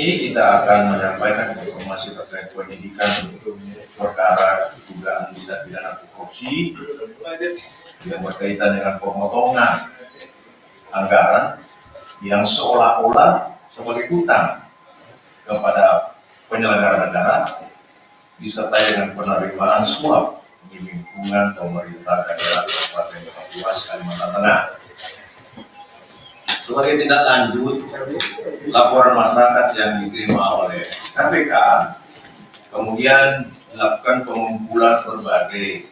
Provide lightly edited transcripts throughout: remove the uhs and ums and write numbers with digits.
ini kita akan menyampaikan informasi terkait penyidikan perkara dugaan tindak pidana korupsi yang berkaitan dengan pemotongan anggaran yang seolah-olah sebagai hutang kepada penyelenggara negara disertai dengan penerimaan suap di lingkungan pemerintah daerah Kabupaten Kapuas, Kalimantan Tengah. Sebagai tindak lanjut, laporan masyarakat yang diterima oleh KPK kemudian dilakukan pengumpulan berbagai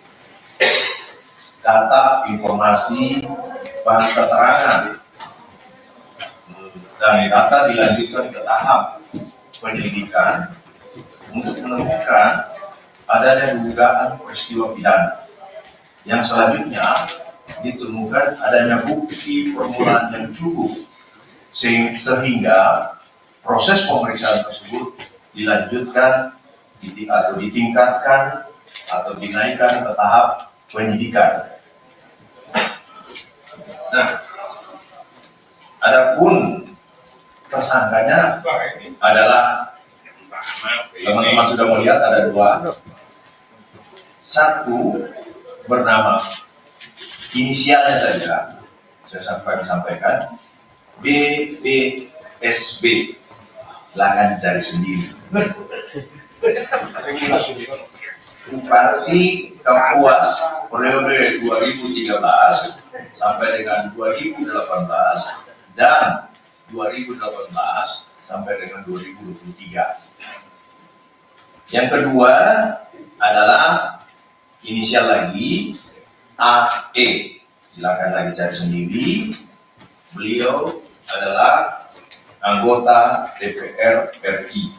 data, informasi, bahan keterangan, dan data dilanjutkan ke tahap penyelidikan untuk menemukan adanya dugaan peristiwa pidana yang selanjutnya ditemukan adanya bukti permulaan yang cukup sehingga proses pemeriksaan tersebut dilanjutkan atau ditingkatkan atau dinaikkan ke tahap penyidikan. Nah, adapun tersangkanya adalah, teman-teman sudah melihat ada dua. Satu bernama, inisialnya saja saya sampaikan BBSB, silakan cari sendiri. Bupati Kapuas periode 2013 sampai dengan 2018 dan 2018 sampai dengan 2023. Yang kedua adalah inisial lagi AE, silakan lagi cari sendiri. Beliau adalah anggota DPR RI.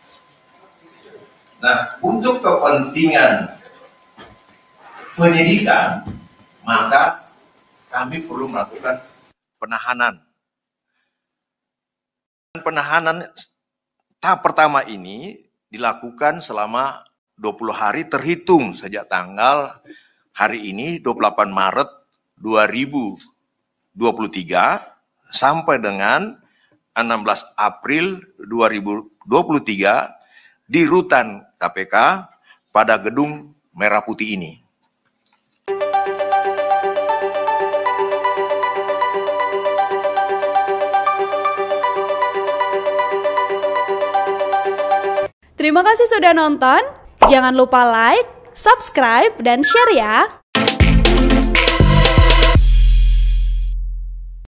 Nah, untuk kepentingan penyidikan, maka kami perlu melakukan penahanan. Penahanan tahap pertama ini dilakukan selama 20 hari terhitung sejak tanggal hari ini 28 Maret 2023 sampai dengan 16 April 2023 di rutan KPK pada gedung Merah Putih ini. Terima kasih sudah nonton. Jangan lupa like, subscribe, dan share ya.